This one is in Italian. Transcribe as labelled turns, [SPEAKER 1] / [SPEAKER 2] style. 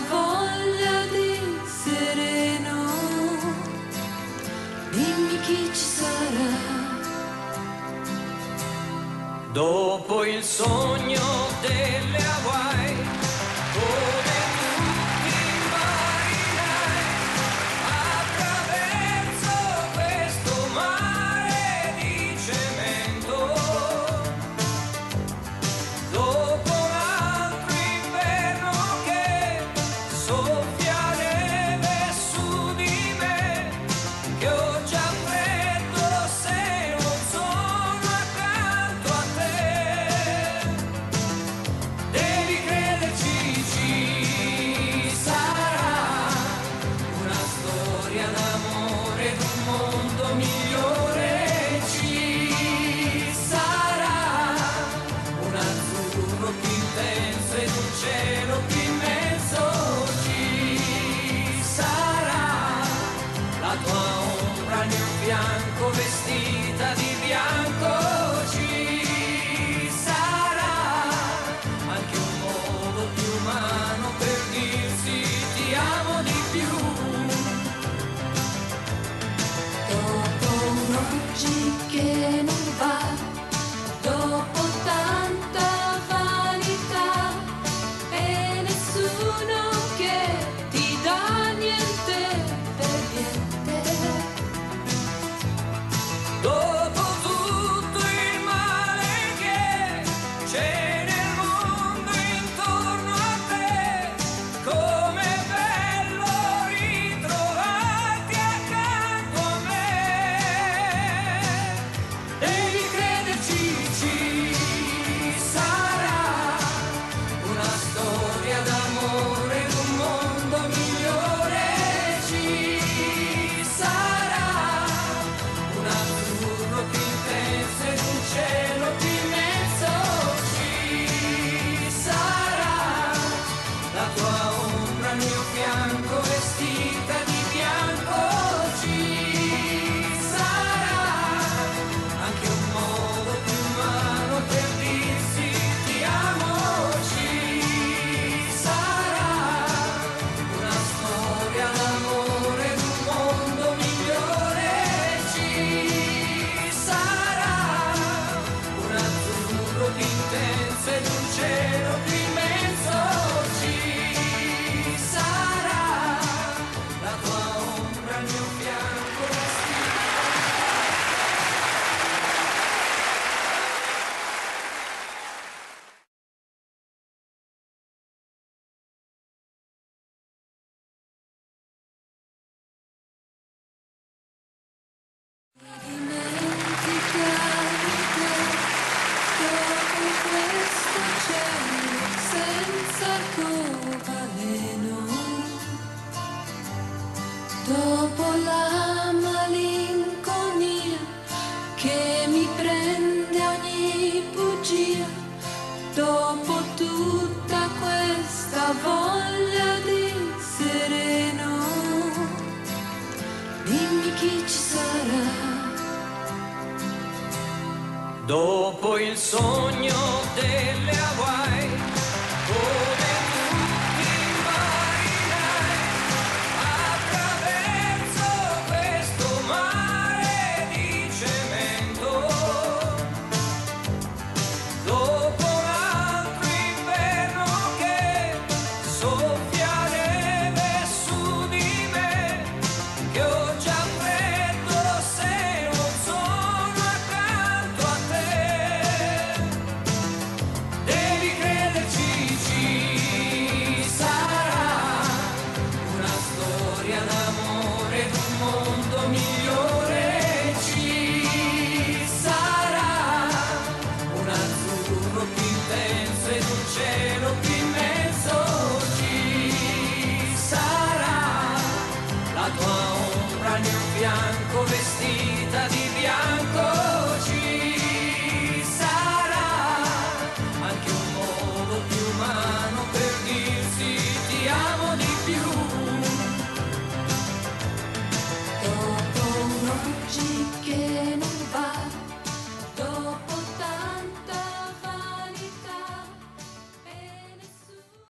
[SPEAKER 1] voglia di sereno, dimmi chi ci sarà.
[SPEAKER 2] Dopo il sogno delle Hawaii, come tutti i marinai, attraverso questo mare di cemento. Dopo un altro inverno che soffia neve su di me, che ho già freddo se non sono accanto a te. Devi crederci, ci sarà una storia d'amore d'un mondo migliore. Ci sarà un azzurro più intenso ed un cielo più immenso. Ci sarà la tua ombra al mio fianco vestita di bianco. Ci sarà anche un modo più umano per dirsi ti amo di più.
[SPEAKER 1] Dopo un'oggi che non va, dopo tanta vanità e nessuno che ti dà niente per niente.
[SPEAKER 2] Dopo tutto il male che c'è nel mondo intorno a te, com'è bello ritrovarti accanto a me. Devi crederci, ci sarà una storia d'amore d'un mondo migliore. Ci sarà un azzurro più intenso ed un cielo più immenso. Ci sarà la tua ombra al mio fianco vestita di bianco. Ci sarà anche un modo più umano per dirsi ti amo. Ci sarà una storia d'amore d'un mondo migliore. Ci sarà un azzurro più intenso ed un cielo più immenso. Ci sarà la tua ombra al mio fianco vestita.
[SPEAKER 1] Dimenticare te, dopo questo cielo senza arcobaleno, dopo la malinconia che mi prende ogni bugia, dopo tutta questa voglia di sereno, dimmi chi ci sarà.
[SPEAKER 2] Dopo il sogno delle Hawaii,